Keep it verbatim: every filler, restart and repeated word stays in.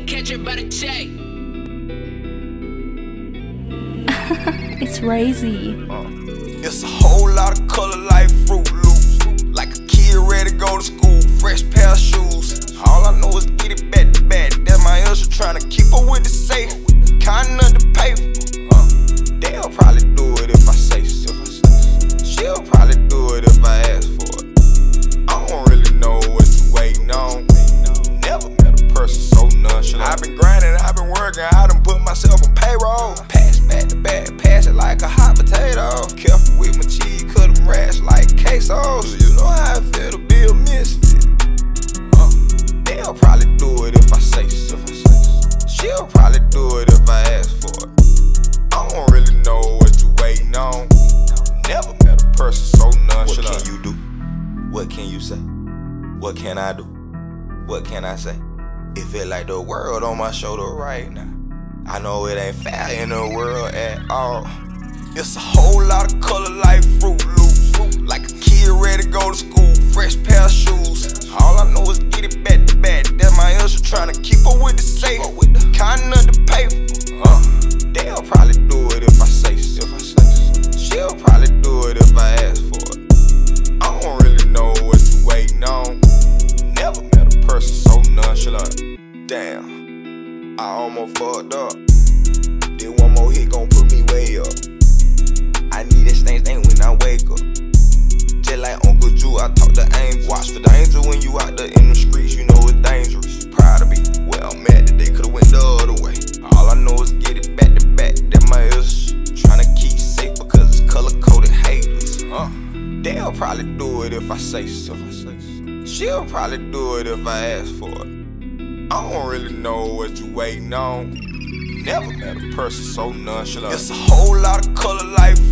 catch her by the check. It's crazy. Uh, it's a whole lot of color like Fruit Loops. Like a kid ready to go to school, fresh pair of shoes. All I know is get it back to back. That's my usher trying to keep her with the safe. Kind of the paper. Uh, they'll probably do it if I say so. She'll probably do it if I ask for it. I don't really know what you waiting on. Never met a person so nonchalant. I've been grinding, I've been working, I done put myself on payroll. Pass back to back, pass it like a hot potato. Careful with my cheese, cut them rash like quesos. You know how I feel to be a misfit. Uh, they'll probably do it if I say so. She'll probably do it if I ask for it. I don't really know what you waiting on. Never met a person so nonchalant. What can you do? What can you say? What can I do? What can I say? It feel like the world on my shoulder right now. I know it ain't fair in the world at all. It's a whole lot of color like Fruit Loops. Like a kid ready to go to school, fresh pair of shoes. All I know is get it back to back. That's my usher trying to keep her with the safe. Kind of the paper. Uh, they'll probably do it if I say so. She'll probably do it if I ask for it. I don't really know what you waiting on. Never met a person so nonchalant. Damn, I almost fucked up. Then one more hit gon' put me way up. I need that stain stain when I wake up. Just like Uncle Drew, I talk to angels. Watch for danger when you out there in the streets, you know it's dangerous. Proud to be where I'm at today, could've went the other way. All I know is get it back to back, that my ears tryna keep safe because it's color-coded haters. Uh, they'll probably do it if I say so. She'll probably do it if I ask for it. I don't really know what you waiting on. Never met a person so nonchalant. It's a whole lot of color like